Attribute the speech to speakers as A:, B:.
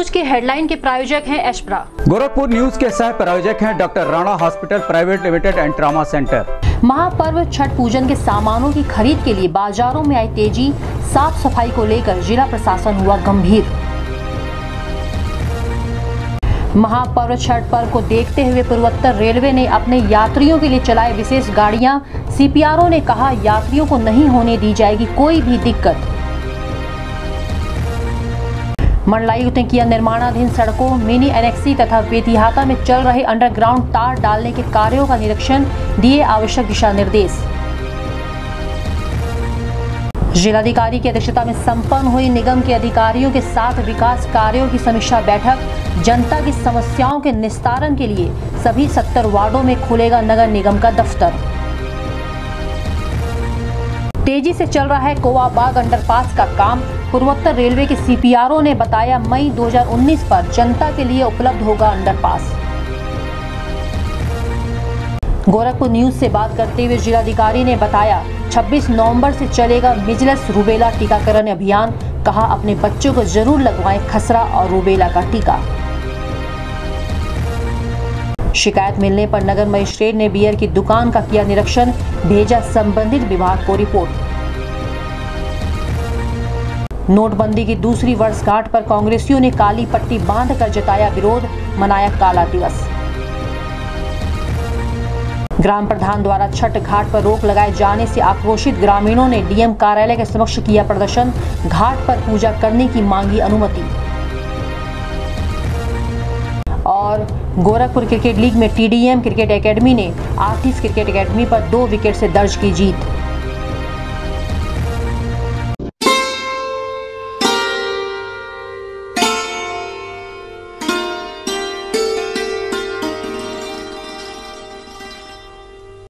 A: News के headline के प्रायोजक हैं एशप्रा।
B: गोरखपुर न्यूज के सह प्रायोजक हैं doctor Rana hospital private limited and trauma centre.
A: महापर्व छठ पूजन के सामानों की खरीद के लिए बाजारों में आई तेजी, साफ सफाई को लेकर जिला प्रशासन हुआ गंभीर। महापर्व छठ पर्व को देखते हुए पूर्वोत्तर रेलवे ने अपने यात्रियों के लिए चलाए विशेष गाड़ियां। सीपीआरओ ने कहा, यात्रियों को नहीं होने दी जाएगी कोई भी दिक्कत। मंडलायुक्त ने किया निर्माणाधीन सड़कों, मिनी एनेक्सी तथा बेतिहाता में चल रहे अंडरग्राउंड तार डालने के कार्यों का निरीक्षण, दिए आवश्यक दिशा निर्देश। जिलाधिकारी की अध्यक्षता में संपन्न हुई निगम के अधिकारियों के साथ विकास कार्यों की समीक्षा बैठक। जनता की समस्याओं के निस्तारण के लिए सभी 70 वार्डों में खुलेगा नगर निगम का दफ्तर। तेजी से चल रहा है कोवाबाग अंडरपास का काम। पूर्वोत्तर रेलवे के सीपीआरओ ने बताया, मई 2019 पर जनता के लिए उपलब्ध होगा अंडरपास। गोरखपुर न्यूज से बात करते हुए जिलाधिकारी ने बताया, 26 नवंबर से चलेगा मिजल्स रूबेला टीकाकरण अभियान। कहा, अपने बच्चों को जरूर लगवाएं खसरा और रूबेला का टीका। शिकायत मिलने पर नगर मजिस्ट्रेट ने बियर की दुकान का किया निरीक्षण, भेजा संबंधित विभाग को रिपोर्ट। नोटबंदी की दूसरी वर्षगांठ पर कांग्रेसियों ने काली पट्टी बांधकर जताया विरोध, मनाया काला दिवस। ग्राम प्रधान द्वारा छठ घाट पर रोक लगाए जाने से आक्रोशित ग्रामीणों ने डीएम कार्यालय के समक्ष किया प्रदर्शन, घाट पर पूजा करने की मांगी अनुमति। और गोरखपुर क्रिकेट लीग में टीडीएम क्रिकेट एकेडमी ने आर्टिस्ट क्रिकेट एकेडमी पर 2 विकेट से दर्ज की जीत।